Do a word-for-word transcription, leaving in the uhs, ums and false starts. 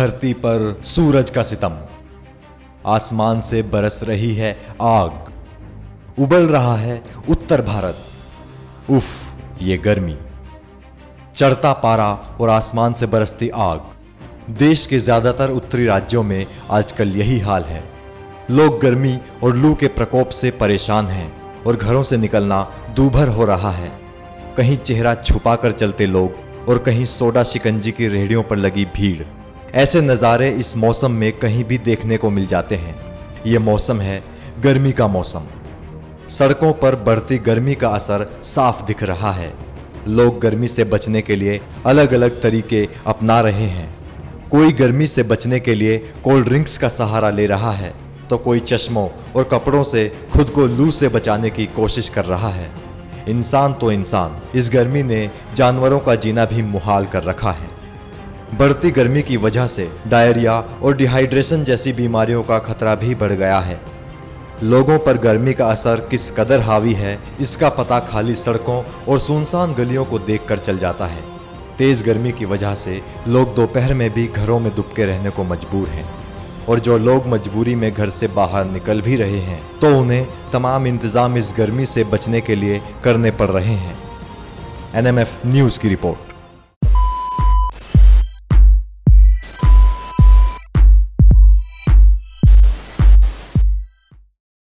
धरती पर सूरज का सितम, आसमान से बरस रही है आग, उबल रहा है उत्तर भारत। उफ, ये गर्मी, चढ़ता पारा और आसमान से बरसती आग। देश के ज्यादातर उत्तरी राज्यों में आजकल यही हाल है। लोग गर्मी और लू के प्रकोप से परेशान हैं और घरों से निकलना दूभर हो रहा है। कहीं चेहरा छुपाकर चलते लोग और कहीं सोडा शिकंजी की रेहड़ियों पर लगी भीड़। ऐसे नज़ारे इस मौसम में कहीं भी देखने को मिल जाते हैं। ये मौसम है गर्मी का मौसम। सड़कों पर बढ़ती गर्मी का असर साफ दिख रहा है। लोग गर्मी से बचने के लिए अलग अलग तरीके अपना रहे हैं। कोई गर्मी से बचने के लिए कोल्ड ड्रिंक्स का सहारा ले रहा है, तो कोई चश्मों और कपड़ों से खुद को लू से बचाने की कोशिश कर रहा है। इंसान तो इंसान, इस गर्मी ने जानवरों का जीना भी मुहाल कर रखा है। बढ़ती गर्मी की वजह से डायरिया और डिहाइड्रेशन जैसी बीमारियों का खतरा भी बढ़ गया है। लोगों पर गर्मी का असर किस कदर हावी है, इसका पता खाली सड़कों और सुनसान गलियों को देखकर चल जाता है। तेज गर्मी की वजह से लोग दोपहर में भी घरों में दुबके रहने को मजबूर हैं, और जो लोग मजबूरी में घर से बाहर निकल भी रहे हैं तो उन्हें तमाम इंतजाम इस गर्मी से बचने के लिए करने पड़ रहे हैं। एन एम एफ न्यूज़ की रिपोर्ट।